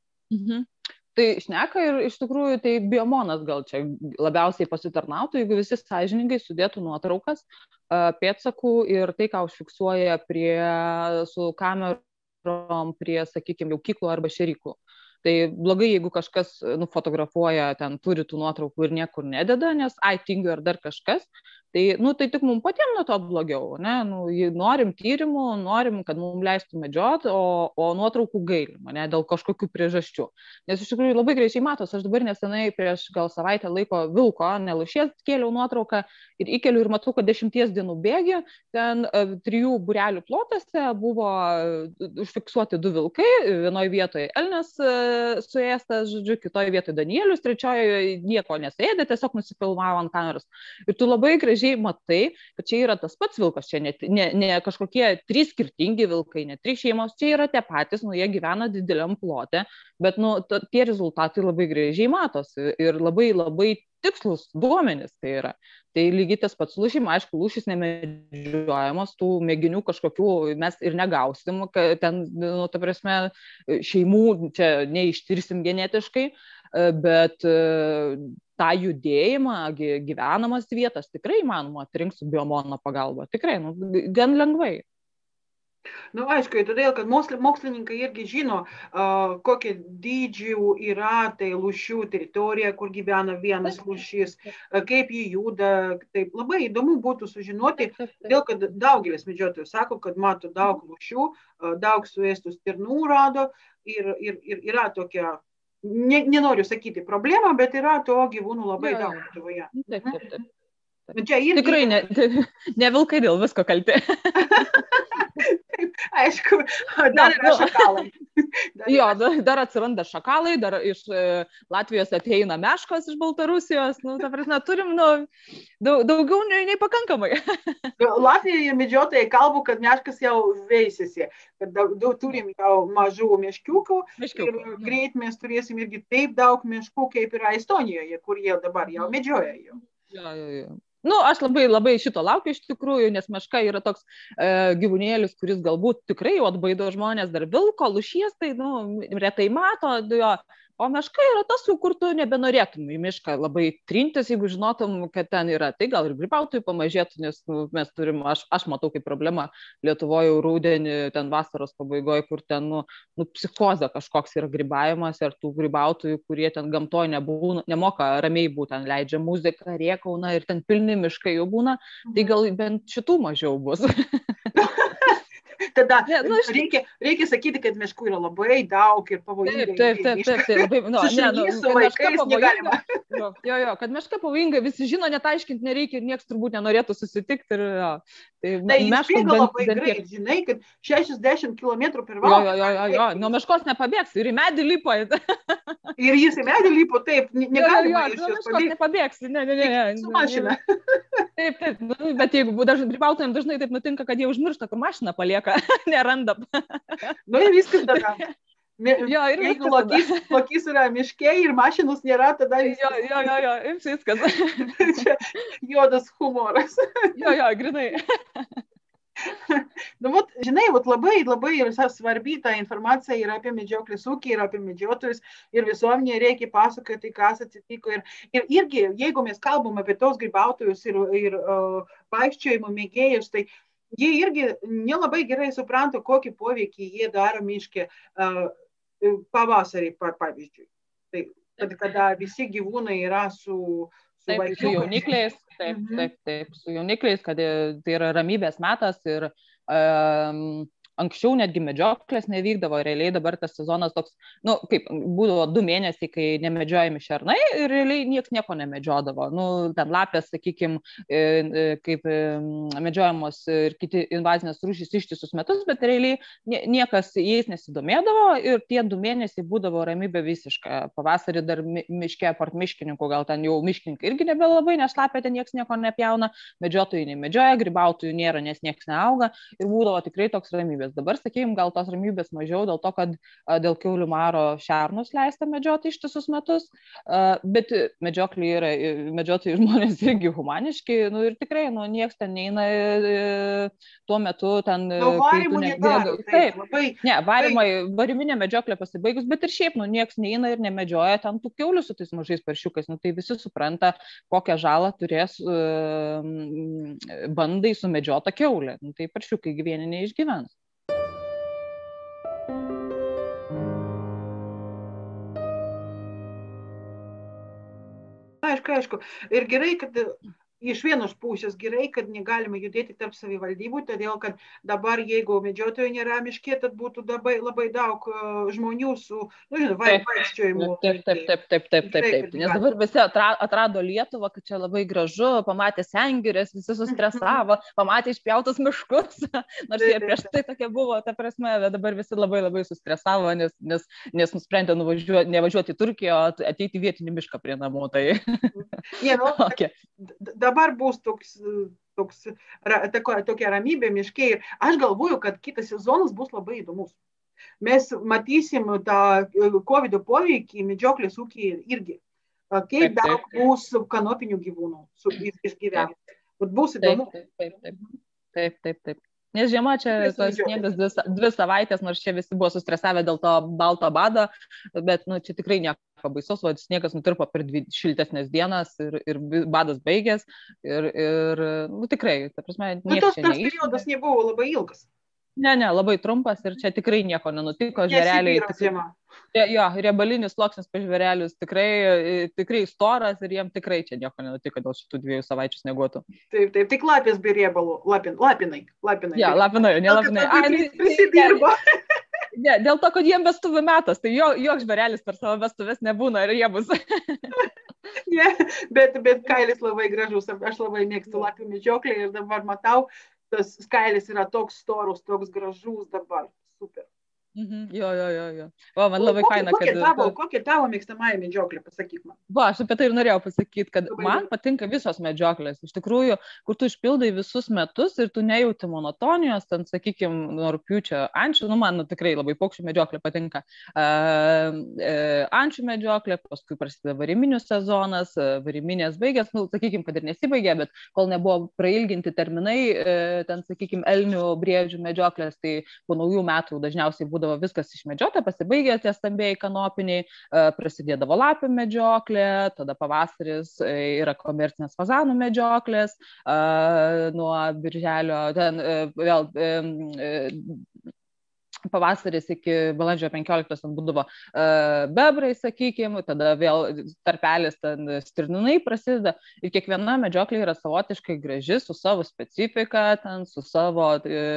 Tai šneka ir iš tikrųjų tai biomonas gal čia labiausiai pasitarnautų, jeigu visi sąžiningai sudėtų nuotraukas, pėdsakų ir tai, ką užfiksuoja su kamerom prie, sakykime, jaukyklų arba šėryklų. Tai blogai, jeigu kažkas nufotografuoja, ten turi tų nuotraukų ir niekur nededa, nes tingiu ar dar kažkas, tai tik mums patiems nuo to blogiau, ne? Norim tyrimų, norim, kad mums leistų medžiot, o nuotraukų gailim, ne, dėl kažkokių priežasčių. Nes iš tikrųjų labai greičiai matos, aš dabar nesenai prieš gal savaitę laiko vilko, ne lūšies, kėliau nuotrauką ir įkeliu ir matau, kad 10 dienų bėgi, ten 3 būrelių plotose buvo užfiksuoti 2 vilkai, vienoje vietoje elnias suėstas, žodžiu, kitoje vietoje Danielius, trečioje nieko nesėdė, tiesiog nusifilmavo ant kameros. Ir tu labai gražiai matai, kad čia yra tas pats vilkas, čia ne kažkokie 3 skirtingi vilkai, ne 3 šeimos, čia yra tie patys, jie gyvena dideliam plote, bet tie rezultatai labai gražiai matosi ir labai labai tikslus duomenys tai yra. Tai lygiai tas pats lūšim, aišku, lūšis nemedžiojamos, tų mėginių kažkokių mes ir negausim, kad ten, ta prasme, šeimų čia neištirsim genetiškai, bet tą judėjimą, gyvenamas vietas tikrai įmanoma atrinkti su biomono pagalba. Tikrai, gan lengvai. Aišku, todėl, kad mokslininkai irgi žino, kokie dydžių yra tai lūšių teritorija, kur gyvena vienas lūšis, kaip jį juda. Taip, labai įdomu būtų sužinoti, todėl, kad daugelis medžiotojų sako, kad mato daug lūšių, daug suėstų stirnų rado ir yra tokia, nenoriu sakyti problema, bet yra to gyvūnų labai daug Lietuvoje. Tikrai ne vilkai dėl visko kalti. Aišku, dar yra šakalai. Dar atsiranda šakalai, dar iš Latvijos ateina meškos iš Baltarusijos. Ta prasme, turim daugiau nei pakankamai. Latvijoje medžiotojai kalba, kad meškas jau veisėsi, kad turim jau mažų meškiukų ir greit mes turėsim irgi taip daug meškų, kaip yra Estonijoje, kur jie dabar jau medžioja jau. Aš labai šito laukiu iš tikrųjų, nes meška yra toks gyvūnėlis, kuris galbūt tikrai jau atbaido žmonės, dar vilko, lūšies, tai retai mato jo. O meška yra tas, kur tu nebenorėtum į mišką labai trintis, jeigu žinotum, kad ten yra. Tai gal ir grybautojų pamažėtų, nes mes turim, aš matau kaip problema Lietuvoje rudenį, ten vasaros pabaigoje, kur ten psichozė kažkoks yra grybavimas ir tų grybautojų, kurie ten gamtoje nemoka ramiai būtent, leidžia muziką, rėkauna ir ten pilni miškai jau būna, tai gal bent šitų mažiau bus. Tada reikia sakyti, kad miškų yra labai daug ir pavojingai. Taip. Su vaikais negalima. Kad meška pavojinga, visi žino, net aiškinti nereikia ir niekas turbūt nenorėtų susitikti. Tai įspėga labai greit, žinai, kad 60 km per valandą. Nuo meškos nepabėgs ir į medį lipo. Ir jis į medį lipo, taip, negalima iš jos pabėgti. Nepabėgs, ne. Su mašina. Taip, bet jeigu grybautojams dažnai taip nutinka, kad jie užmiršta, kur mašiną palieka, neranda. Ir viskas tada. Jeigu lokys yra miške ir mašinos nėra, tada viskas. Čia juodas humoras. Grinai. Žinai, labai svarbi ta informacija yra apie medžioklės ūkį ir apie medžiotojus ir visuomenėje reikia pasakoti, kas atsitiko. Ir irgi, jeigu mes kalbam apie tos grybautojus ir vaikščiojimo mėgėjus, tai jie irgi nelabai gerai supranta, kokį poveikį jie daro miške pavasarį, pavyzdžiui. Tai, kada visi gyvūnai yra su jaunikliais. Taip, su jaunikliais, kad tai yra ramybės metas ir anksčiau netgi medžioklės nevykdavo, realiai dabar tas sezonas toks, nu, kaip būdavo 2 mėnesiai, kai nemedžiojami šernai ir realiai niekas nieko nemedžiodavo. Nu, ten lapės, sakykime, kaip medžiojamos ir kiti invazinės rūšys ištisus metus, bet realiai niekas jais nesidomėdavo ir tie 2 mėnesiai būdavo ramybė visiška. Pavasarį dar miške apart miškininkų, gal ten jau miškininkai irgi nebelabai, nes lapė ten niekas nieko nepjauna, medžiotojai nemedžioja, grybautojų nėra, nes niekas neauga ir būdavo tikrai toks ramybės. Dabar, sakykime, gal tos ramybės mažiau dėl to, kad dėl kiaulių maro šernus leista medžioti ištisus metus, bet medžiotojai žmonės irgi humaniški, nu ir tikrai, nu niekas ten neina tuo metu ten... Variminė medžioklė pasibaigus, bet ir šiaip, nu niekas neina ir nemedžioja ten tų kiaulių su tais mažais paršiukais, nu tai visi supranta, kokią žalą turės bandai sumedžiota kiaulė. Nu, tai paršiukai gyvieni neišgyvens. Aišku. Ir gerai, kad iš vienos pusės gerai, kad negalima judėti tarp savivaldybų, todėl kad dabar, jeigu medžiotojų nėra miške, tad būtų labai daug žmonių su, vaikščiojimu. Taip. Nes dabar visi atrado Lietuvą, kad čia labai gražu, pamatė sengirės, visi sustresavo, pamatė išpjautus miškus, nors jie prieš tai tokia buvo, ta prasme, bet dabar visi labai sustresavo, nes nusprendė nevažiuoti į Turkiją, o ateiti vietinį mišką prie namų. Tai... okay. Dabar bus tokia ramybė miške ir aš galvoju, kad kitas sezonas bus labai įdomus. Mes matysim tą COVID poveikį medžioklės ūkį irgi. Kaip daug bus kanopinių gyvūnų išgyventi. Bus įdomu. Taip. Nes žiema čia tos sniegas 2 savaitės, nors čia visi buvo sustresavę dėl to balto bado, bet nu, čia tikrai nieko baisaus, o sniegas nutirpo per 2 šiltesnės dienas ir badas baigės ir nu, tikrai, ta prasme, nieko čia neišėjo. Tas periodas nebuvo labai ilgas. Ne, labai trumpas ir čia tikrai nieko nenutiko, žvėreliai. Riebalinis sluoksnis pas žvėrelius tikrai storas ir jiem tikrai čia nieko nenutiko dėl šitų 2 savaičių snieguotų. Taip, tik lapės be riebalų, lapinai. Ja, lapinai. Prisidirbo. Ne, dėl to, kad jiem vestuvių metas, tai joks žvėrelis per savo vestuvės nebūna riebus. Bet kailis labai gražus, aš labai mėgstu lapių medžioklę ir dabar matau, tas kailis yra toks storus, toks gražus dabar. Super. Jo. O, man labai faina, kad... Kokia tavo mėgstamąją medžioklė, pasakyk man. Aš apie tai ir norėjau pasakyti, kad man patinka visos medžioklės. Iš tikrųjų, kur tu išpildai visus metus ir tu nejauti monotonijos, ten, sakykime, nuo rugpjūčio ančių, man tikrai labai paukščių medžioklė patinka. Ančių medžioklė, paskui prasideda variminių sezonas, variminės baigės, sakykime, kad ir nesibaigė, bet kol nebuvo prailginti terminai, ten, sakykime, elnių, briedžių medžioklės, tai po naujų metų dažniausiai būdavo viskas išmedžiota, pasibaigė tie stambėjai kanopiniai, prasidėdavo lapių medžioklė, tada pavasaris yra komercinės fazanų medžioklės, nuo birželio, ten vėl pavasaris iki balandžio 15 būdavo bebrai, sakykime, tada vėl tarpelis ten stirninai prasideda ir kiekviena medžioklė yra savotiškai graži, su savo specifika, ten, su savo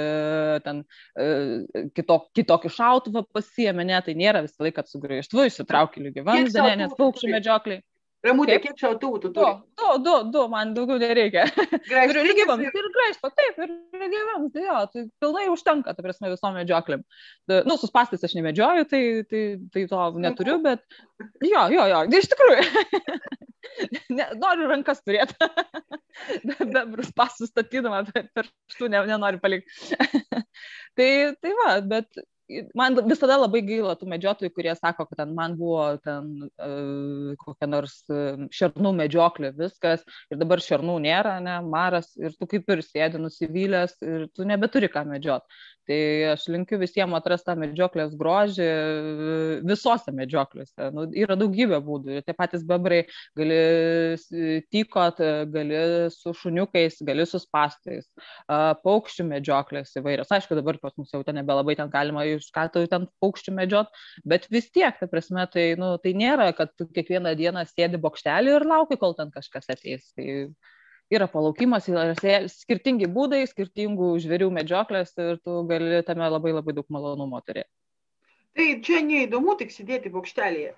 kitokį šautuvą pasiėmė, ne, tai nėra visą laiką su grįžtvu, išsitrauki lygi vamzdį, nes paukščių medžioklė. Ramutė, kiek šautuvų tu turi? Du, man daugiau nereikia. Turiu lygiai vamzdį ir graižto, taip, ir lygiai vamzdį, jo, tai pilnai užtenka, tai prasme, visom medžioklėm. Su spastais aš nemedžioju, tai to neturiu, bet jo, iš tikrųjų. Noriu rankas turėti. Bebrus spastus statydama, per štų nenoriu palikti. Tai va, bet man visada labai gaila tų medžiotojų, kurie sako, kad man buvo kokia nors šernų medžioklė, viskas, ir dabar šernų nėra, ne, maras, ir tu kaip ir sėdi nusivylęs, ir tu nebeturi ką medžioti. Tai aš linkiu visiems atrasti tą medžioklės grožį visose medžioklėse. Yra daugybė būdų. Tie patys bebrai, gali tykot, gali su šuniukais, gali su spastais. Paukščių medžioklės įvairios. Aišku, dabar pas mus jau ten nebelabai ten galima iš ką tu ten paukščių medžiot, bet vis tiek, ta prasme, tai nėra, kad tu kiekvieną dieną sėdi bokštelį ir lauki, kol ten kažkas ateis. Tai yra palaukimas, yra skirtingi būdai, skirtingų žvėrių medžioklės ir tu gali tame labai labai daug malonumo turėti. Tai čia neįdomu tik sėdėti bokštelėje.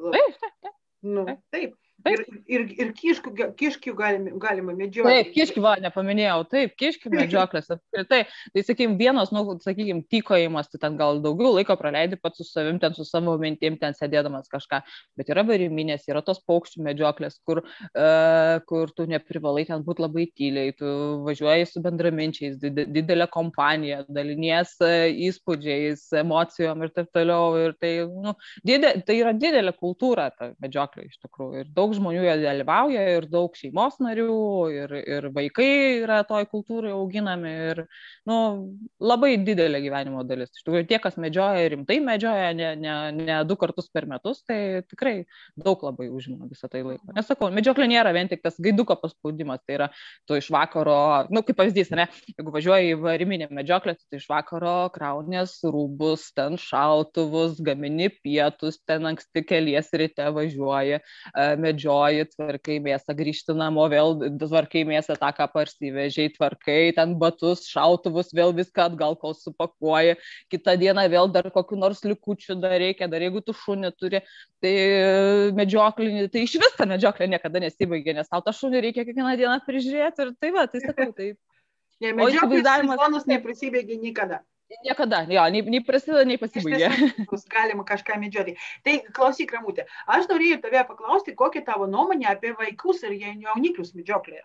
Taip. Ir kiškių galima medžioti. Taip, kiškių, nepaminėjau, taip, kiškių medžioklės apskritai. Tai, vienas, tykojimas, tai ten gal daugiau laiko praleidi pats su savim, ten su savo mintim, ten sėdėdamas kažką. Bet yra variminės, yra tos paukščių medžioklės, kur tu neprivalai ten būti labai tyliai, tu važiuoji su bendraminčiais, didelė kompanija, dalinies įspūdžiais, emocijom ir taip toliau. Ir tai yra didelė kultūra, ta medžioklė iš tikrųjų. Ir daug žmonių joje dalyvauja, ir daug šeimos narių, ir vaikai yra toj kultūrai auginami, ir labai didelė gyvenimo dalis. Iš tikrųjų, tie, kas medžioja, rimtai medžioja, ne 2 kartus per metus, tai tikrai daug labai užima visą tai laiko. Nesakau, medžioklė nėra vien tik tas gaiduko paspaudimas, tai yra tu iš vakaro, kaip pavyzdys, ne, jeigu važiuoji į variminę medžioklę, tai iš vakaro kraunės rūbus, ten šautuvus, gamini pietus, ten anksti keliesi ryte važiuoji, medžioji, tvarkai mėsą, grįžti namo, vėl tvarkai mėsą, tą, ką parsivežiai, tvarkai ten batus, šautuvus, vėl viską atgal, kol supakuoji, kitą dieną vėl dar kokiu nors likučių dar reikia, dar jeigu tu šunį turi, tai medžioklinį, tai iš vis ta medžioklė niekada nesibaigia, nes tau tą šunį reikia kiekvieną dieną prižiūrėti ir tai va, tai sakau, tai... Medžioklės sezonas neprisibaigia niekada. Niekada, jo, nei prasideda, nei pasibaigia. Galima kažką medžioti. Tai klausyk, Ramutė, aš norėjau tave paklausti, kokia tavo nuomonė apie vaikus ir jauniklius medžioklėje.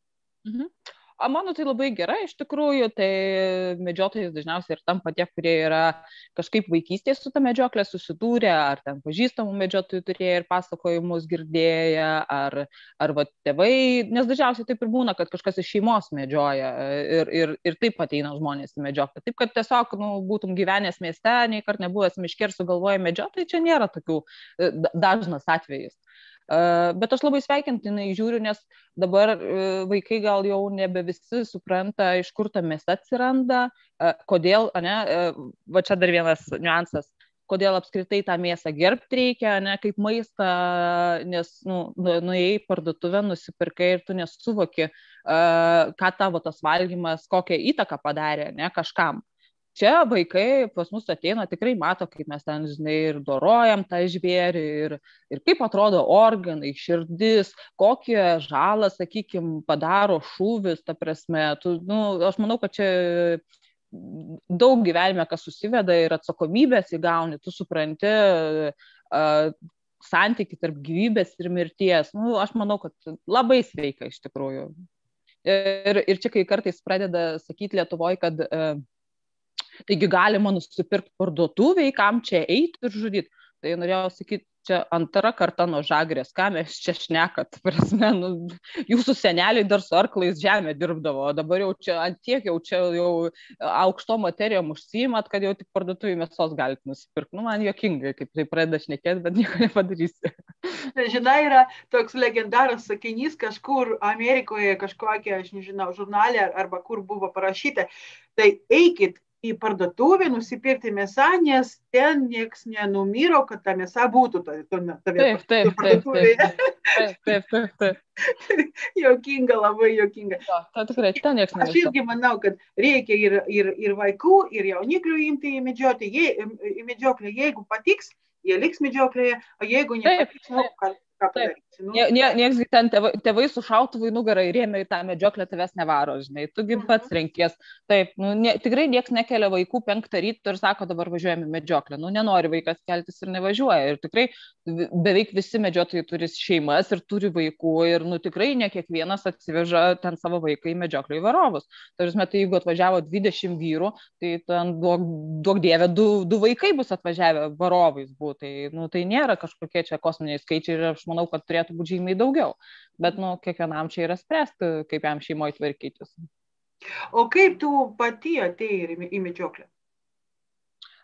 Mano tai labai gerai, iš tikrųjų, tai medžiotojais dažniausiai ir tampa tie, kurie yra kažkaip vaikystėje su ta medžioklė susidūrę, ar ten pažįstamų medžiotojų turėję ir pasakojimus girdėję, ar tėvai, nes dažniausiai taip ir būna, kad kažkas iš šeimos medžioja ir taip ateina žmonės į medžioklę. Taip, kad tiesiog būtum gyvenęs mieste, nei kart nebuvęs miške ir sugalvoja medžioti, tai čia nėra tokių dažnas atvejis. Bet aš labai sveikintinai žiūriu, nes dabar vaikai gal jau nebe visi supranta, iš kur ta mėsa atsiranda, kodėl, va čia dar vienas niuansas, kodėl apskritai tą mėsą gerbti reikia, kaip maistą, nes nuėjai į parduotuvę, nusipirkai ir tu nesuvoki, ką tavo tas valgymas, kokią įtaką padarė kažkam. Čia vaikai pas mus ateina, tikrai mato, kaip mes ten, ir dorojam tą žvėrį ir kaip atrodo organai, širdis, kokią žalą, sakykime, padaro šūvis, ta prasme. Aš manau, kad čia daug gyvenime, kas susiveda ir atsakomybės įgauni, tu supranti santykį tarp gyvybės ir mirties. Aš manau, kad labai sveika iš tikrųjų. Ir čia, kai kartais pradeda sakyti Lietuvoje, kad taigi galima nusipirkti parduotuvėj, kam čia eiti ir žudyti. Tai norėjau sakyti, čia antra karta nuo Žagrės, ką mes čia šnekat, prasme, jūsų seneliai dar su arklais žemę dirbdavo, o dabar jau čia antiek jau aukšto materijom užsiimat, kad jau tik parduotuvėj mėsos galite nusipirkti. Man juokingai, kaip tai pradeda šnekėti, bet nieko nepadarysi. Žinai, yra toks legendaras sakinys kažkur Amerikoje, kažkokie, aš nežinau, žurnalė arba kur buvo parašyta, tai eikit į parduotuvę nusipirkti mėsą, nes ten nieks nenumiro, kad ta mėsa būtų parduotuvėje. Taip. Jokinga, labai jokinga. Tikrai, ten nieks nenumiro. Aš irgi manau, kad reikia ir vaikų, ir jauniklių imti į medžioklę. Jeigu patiks, jie liks medžioklėje, o jeigu nepatiks, ką padarysi. Nieks ten tėvai su šautuvu į nugarą įrėmė į tą medžioklę, tavęs nevaro, žinai, tugi pats renkies. Taip, tikrai nieks nekelia vaikų 5 ryto ir sako, dabar važiuojame į medžioklę. Nenori vaikas keltis ir nevažiuoja. Ir tikrai beveik visi medžiotojai turi šeimas ir turi vaikų ir tikrai ne kiekvienas atsiveža ten savo vaiką į medžioklę į varovus. Tai jeigu atvažiavo 20 vyrų, tai ten duok dieve, 2 vaikai bus atvažiavę varovais būtų. Tai nėra kažkokie čia kosminiai skaičiai ir aš manau, kad turėtų būti žymiai daugiau. Bet kiekvienam čia yra spręsti, kaip jam šeimoje tvarkytis. O kaip tu pati atėjai į medžioklę?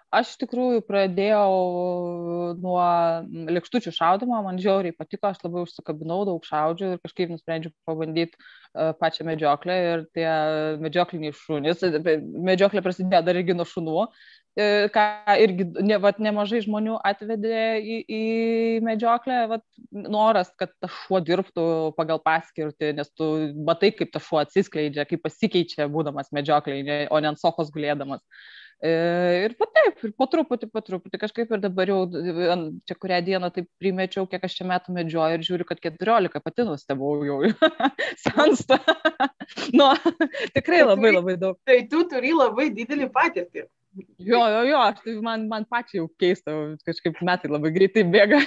Aš iš tikrųjų pradėjau nuo lėkštučių šaudimo, man žiauriai patiko, aš labai užsikabinau, daug šaudžiu ir kažkaip nusprendžiau pabandyti pačią medžioklę ir tie medžiokliniai šunys. Medžioklė prasidėjo dar irgi nuo šunų, ką irgi nemažai žmonių atvedė į medžioklę, noras, kad tas šuo dirbtų pagal paskirtį, nes tu matai, kaip tas šuo atsiskleidžia, kaip pasikeičia būdamas medžioklėje, o ne ant sofos gulėdamas. Ir taip, ir po truputį, kažkaip ir dabar jau čia kurią dieną taip primečiau, kiek aš čia metų medžioju ir žiūriu, kad 14 pati nustebau jau sensta. Nu, tikrai labai daug. Tai tu turi labai didelį patirtį. Jo, tai man pačiai jau keista, kažkaip metai labai greitai bėga.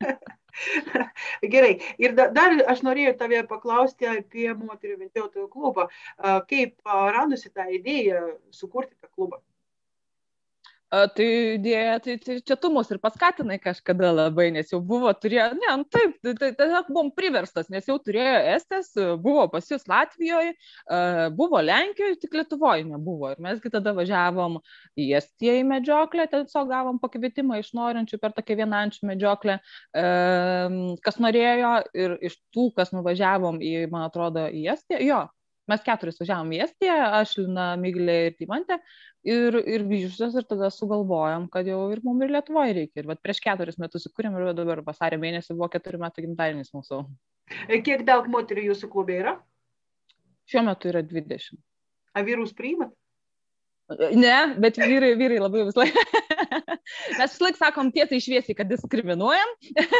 Gerai, ir dar aš norėjau tave paklausti apie moterų medžiotojų klubą. Kaip radusi tą idėją sukurti tą klubą? Tai idėja, tai čia tu mus ir paskatinai kažkada labai, nes jau buvo, taip, buvom priverstas, nes jau turėjo Estės, buvo pas jūs Latvijoje, buvo Lenkijoje, tik Lietuvoje nebuvo. Ir mesgi tada važiavom į Estiją į medžioklę, tiesiog gavom pakvietimą iš norinčių per tokią vienančių medžioklę, kas norėjo, ir iš tų, kas nuvažiavom į, man atrodo, į Estiją, mes 4 važiavom į Estiją, aš, Lina, Miglė ir Deimantė, ir grįžusios, ir tada sugalvojom, kad jau ir mums ir Lietuvoje reikia. Ir prieš 4 metus įkūrėm, ir dabar vasario mėnesį buvo 4 metų gimtadienis mūsų. Kiek daug moterų jūsų klube yra? Šiuo metu yra 20. A vyrus priimat? Ne, bet vyrai labai vis laik. Mes vis laik sakom tiesiai šviesiai, kad diskriminuojam.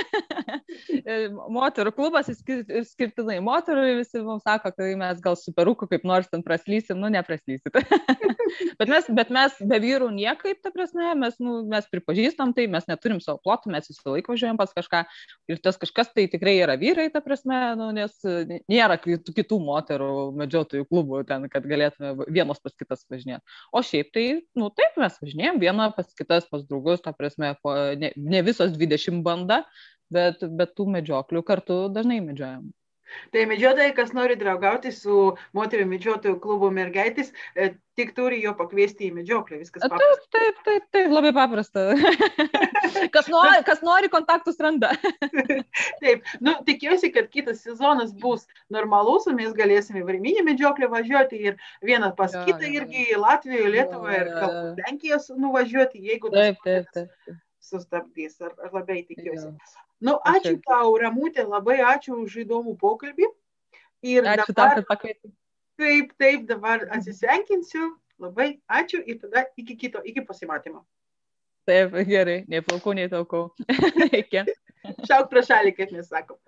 Moterų klubas skirtinai moterų, visi mums sako, kad mes gal su peruku kaip nors ten praslysim, nepraslysit. bet mes be vyrų niekaip, ta prasme, mes pripažįstam tai, mes neturim savo plotų, mes visą laiką važiuojam pas kažką. Ir tas kažkas tai tikrai yra vyrai, ta prasme, nes nėra kitų moterų medžiotojų klubų ten, kad galėtume vienos pas kitas važinėti. O šiaip tai, taip, mes važinėjom vieną pas kitas, pas draugus, ta prasme, ne visos 20 banda, bet tų medžioklių kartu dažnai medžiojam. Tai medžiotojai, kas nori draugauti su moterų medžiotojų klubo mergaitės, tik turi jo pakviesti į medžioklę, viskas paprasta. Taip, labai paprasta. Kas nori, kontaktus randa. Taip, tikiuosi, kad kitas sezonas bus normalus, o mes galėsime varminį medžioklę važiuoti ir vieną pas kitą irgi į Latviją, Lietuvą ir galbūt Lenkijos nuvažiuoti, jeigu taip. Sustabdys, ar labai tikiuosi. Ačiū tau, Ramutė, labai ačiū už įdomų pokalbį. Ir ačiū tau, kad pakvietei. Taip, dabar atsisveikinsiu. Labai ačiū ir tada iki pasimatymo. Taip, gerai, nei plaukų, nei taukų. Iki. Šauk pro šalį, kaip mes sakom.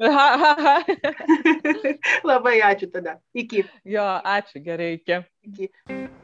Labai ačiū tada. Iki. Jo, ačiū, gerai, iki. Iki.